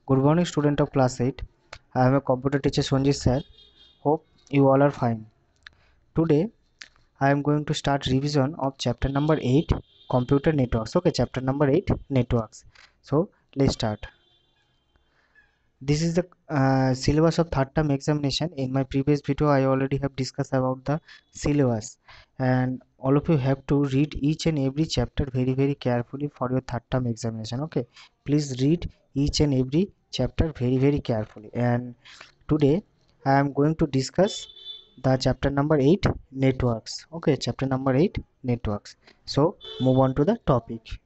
Good morning, student of class 8. I am a computer teacher Sonjit sir. Hope you all are fine. Today I am going to start revision of chapter number 8, computer networks. Okay, chapter number 8, networks. So let's start. This is the syllabus of third term examination. In my previous video I already have discussed about the syllabus, and all of you have to read each and every chapter very carefully for your third term examination. Okay, please read each and every chapter very carefully. And today I am going to discuss the chapter number 8, networks. Okay, chapter number 8, networks. So move on to the topic.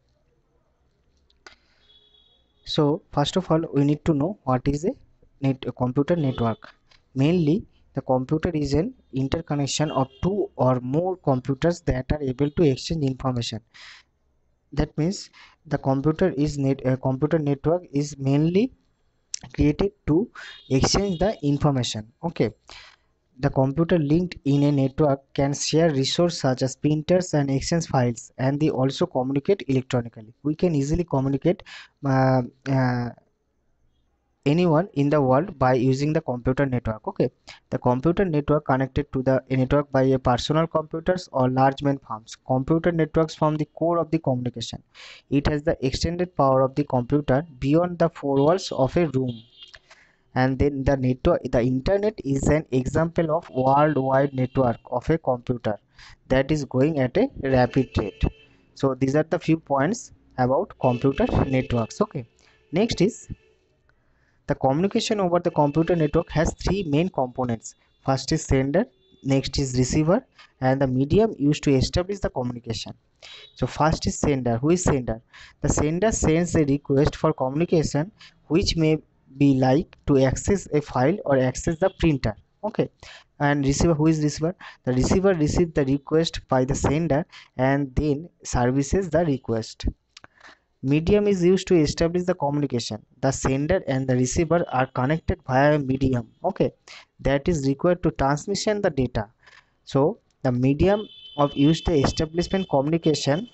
So first of all, we need to know what is a computer network. Mainly, the computer is an interconnection of two or more computers that are able to exchange information. That means the computer network is mainly created to exchange the information. Okay, the computer linked in a network can share resources such as printers and exchange files, and they also communicate electronically. We can easily communicate uh, uh, anyone in the world by using the computer network. Okay, the computer network connected to the network by a personal computers or large main farms. Computer networks form the core of the communication. It has the extended power of the computer beyond the four walls of a room. And then the internet is an example of worldwide network of a computer that is going at a rapid rate. So these are the few points about computer networks. Okay, next is the communication over the computer network has three main components. First is sender, next is receiver, and the medium used to establish the communication. So first is sender. Who is sender? The sender sends a request for communication, which may be like to access a file or access the printer. Okay, and receiver. Who is receiver? The receiver receives the request by the sender and then services the request. Medium is used to establish the communication. The sender and the receiver are connected via a medium, okay, that is required to transmission the data. So the medium of used to establishment communication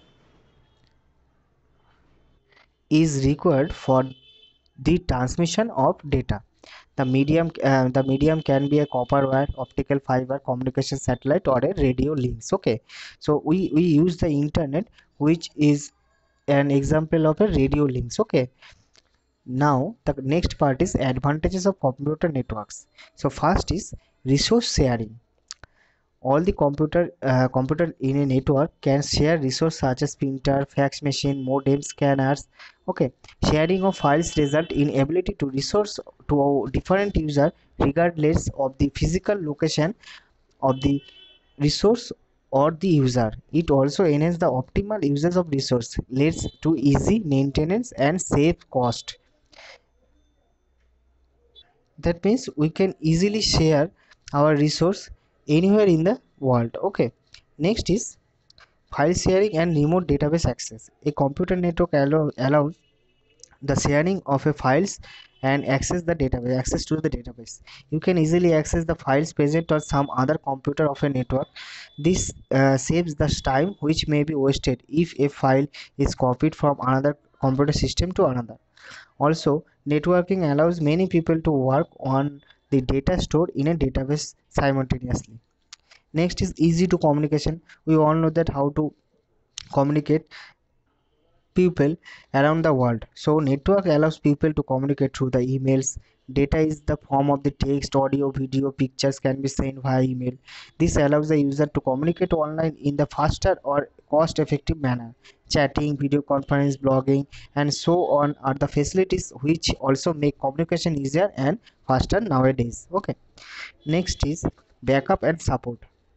is required for the transmission of data. The medium can be a copper wire, optical fiber, communication satellite, or a radio links. Okay, so we use the internet, which is an example of a radio links. Okay, now the next part is advantages of computer networks. So first is resource sharing. All the computer in a network can share resources such as printer, fax machine, modem, scanners. Okay, sharing of files result in ability to resource to different user regardless of the physical location of the resource or the user. It also enhances the optimal usage of resource, leads to easy maintenance and save cost. That means we can easily share our resource anywhere in the world. Okay, next is file sharing and remote database access. A computer network allows the sharing of a files and access to the database. You can easily access the files present on some other computer of a network. This saves the time which may be wasted if a file is copied from another computer system to another. Also, networking allows many people to work on the data stored in a database simultaneously. Next is easy to communication. We all know that how to communicate people around the world. So network allows people to communicate through the emails. Data is the form of the text, audio, video, pictures can be sent via email. This allows the user to communicate online in the faster or cost effective manner. Chatting, video conference, blogging, and so on are the facilities which also make communication easier and faster nowadays. Okay, next is backup and support.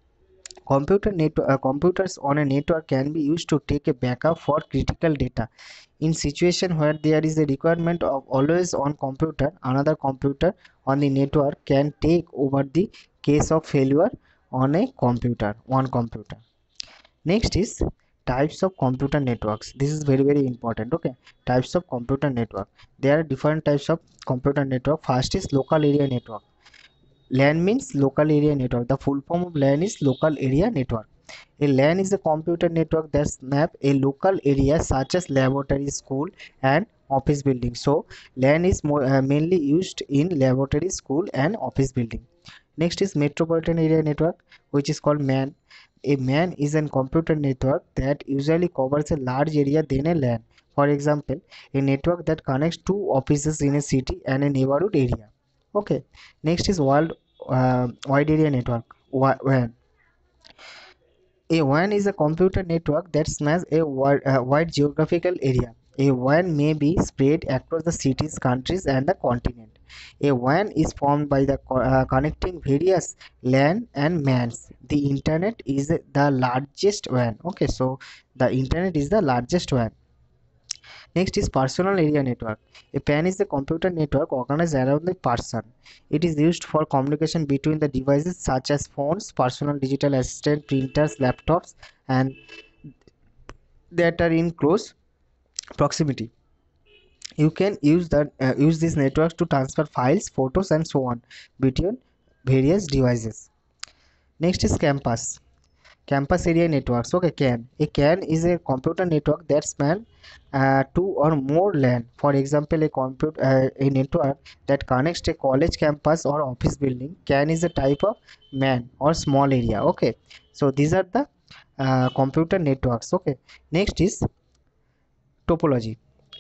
Computers on a network can be used to take a backup for critical data. In situation where there is a requirement of always on computer, another computer on the network can take over the case of failure on one computer. Next is types of computer networks. This is very important. Okay, types of computer network. There are different types of computer network. First is local area network. LAN means local area network. The full form of LAN is local area network. A LAN is a computer network that maps a local area such as laboratory, school, and office building. So LAN is mainly used in laboratory, school and office building. Next is metropolitan area network, which is called MAN. A MAN is a computer network that usually covers a large area than a LAN. For example, a network that connects two offices in a city and a neighborhood area. Okay. Next is world wide area network, WAN. A WAN is a computer network that spans a wide geographical area. A WAN may be spread across the cities, countries, and the continent. A WAN is formed by the connecting various LAN and MANs. The internet is the largest WAN. Okay, so the internet is the largest WAN. Next is personal area network. A PAN is the computer network organized around the person. It is used for communication between the devices such as phones, personal digital assistant, printers, laptops, and that are in close proximity. You can use these networks to transfer files, photos, and so on between various devices. Next is campus area networks. Okay, CAN is a computer network that span two or more LAN. For example, a network that connects a college campus or office building. CAN is a type of MAN or small area. Okay, so these are the computer networks. Okay, next is topology.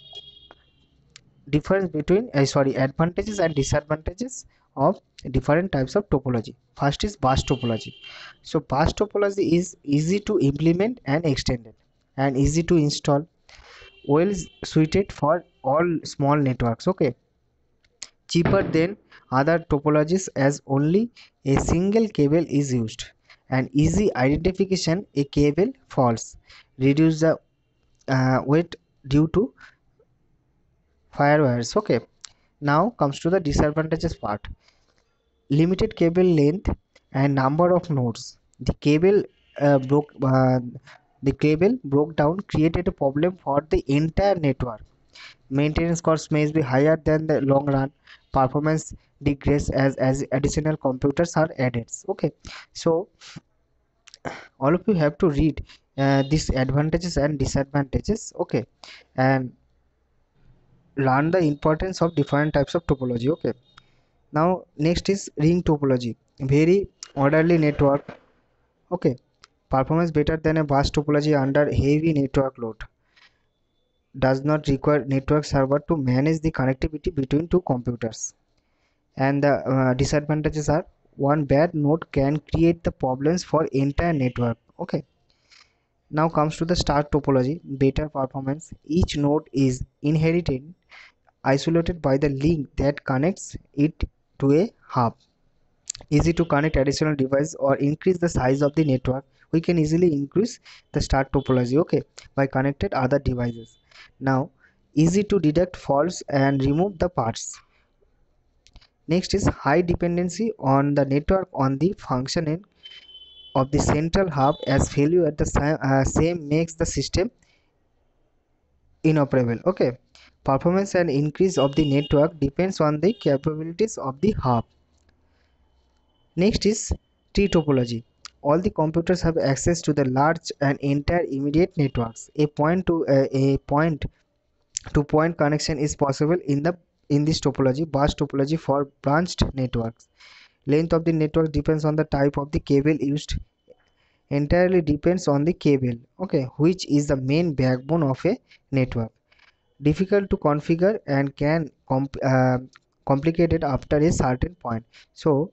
Difference between advantages and disadvantages of different types of topology. First is bus topology. So bus topology is easy to implement and extended and easy to install, well suited for all small networks. Okay, cheaper than other topologies as only a single cable is used, and easy identification a cable falls, reduce the weight due to firewires. Okay, now comes to the disadvantages part. Limited cable length and number of nodes. Uh, broke uh, the cable broke down, created a problem for the entire network. Maintenance costs may be higher than the long run. Performance degrades as additional computers are added. Okay, so all of you have to read these advantages and disadvantages. Okay, and learn the importance of different types of topology. Okay, now next is ring topology. Very orderly network. Okay, performance better than a bus topology under heavy network load. Does not require network server to manage the connectivity between two computers. And the disadvantages are: one bad node can create the problems for entire network. Okay, now comes to the star topology. Better performance. Each node is inherited isolated by the link that connects it to a hub. Easy to connect additional device or increase the size of the network. We can easily increase the star topology, okay, by connected other devices. Now easy to detect faults and remove the parts. Next is high dependency on the network on the functioning of the central hub, as failure at the same makes the system inoperable. Okay, performance and increase of the network depends on the capabilities of the hub. Next is tree topology. All the computers have access to the large and entire immediate networks. A point to point connection is possible in this topology. Bus topology for branched networks. Length of the network depends on the type of the cable used. Entirely depends on the cable. Okay, which is the main backbone of a network. Difficult to configure and can complicated after a certain point. So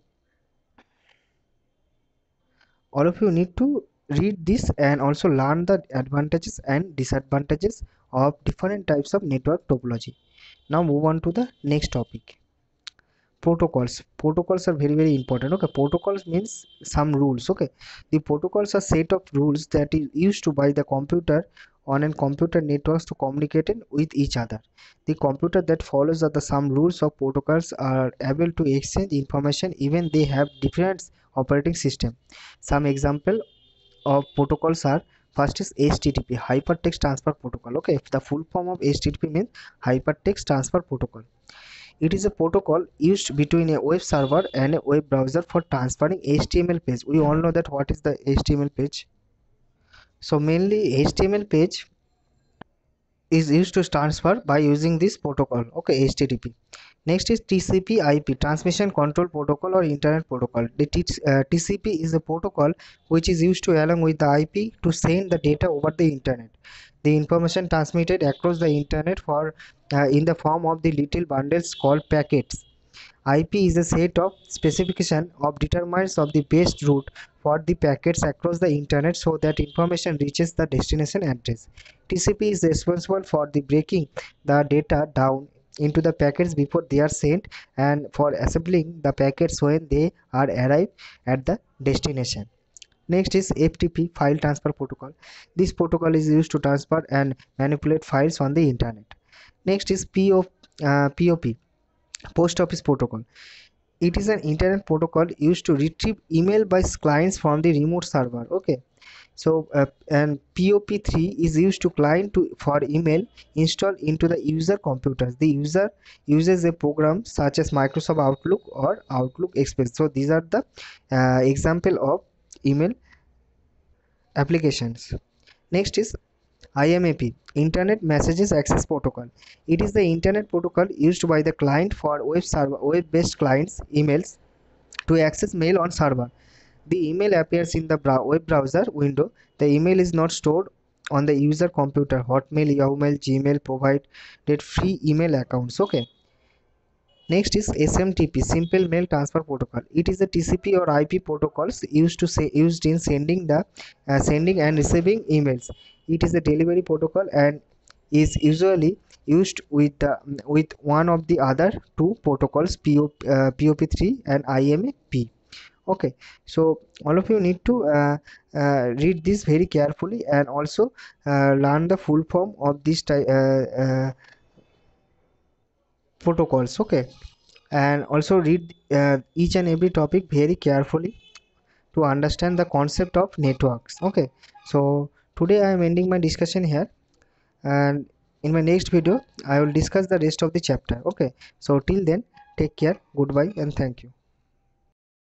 all of you need to read this and also learn the advantages and disadvantages of different types of network topology. Now move on to the next topic. Protocols are very important. Okay, protocols means some rules. Okay, the protocols are set of rules that is used to by the computer on a computer networks to communicate with each other. The computer that follows are the some rules of protocols are able to exchange information even they have different operating system. Some example of protocols are: first is HTTP, hypertext transfer protocol. Okay, the full form of HTTP means hypertext transfer protocol. It is a protocol used between a web server and a web browser for transferring HTML page. We all know that what is the HTML page. So mainly HTML page is used to transfer by using this protocol, okay, HTTP. Next is TCP IP, transmission control protocol or internet protocol. The TCP is a protocol which is used to along with the IP to send the data over the internet. The information transmitted across the internet for in the form of the little bundles called packets. IP is a set of specification of determinants of the best route for the packets across the internet so that information reaches the destination address. TCP is responsible for the breaking the data down into the packets before they are sent and for assembling the packets when they are arrived at the destination. Next is FTP, file transfer protocol. This protocol is used to transfer and manipulate files on the internet. Next is POP, post office protocol. It is an internet protocol used to retrieve email by clients from the remote server, okay. So and POP3 is used to client for email installed into the user computers. The user uses a program such as Microsoft Outlook or Outlook Express. So these are the example of email applications. Next is IMAP, Internet Messages Access Protocol. It is the internet protocol used by the client for web-based clients emails to access mail on server. The email appears in the web browser window. The email is not stored on the user computer. Hotmail, Yahoo Mail, Gmail provided free email accounts, okay. Next is SMTP, Simple Mail Transfer Protocol. It is a TCP or IP protocols used in sending and receiving emails. It is a delivery protocol and is usually used with one of the other two protocols, POP3 and IMAP. Okay, so all of you need to read this very carefully and also learn the full form of this protocols, okay, and also read each and every topic very carefully to understand the concept of networks, okay. So today I am ending my discussion here, and in my next video I will discuss the rest of the chapter, okay. So till then, take care, goodbye and thank you.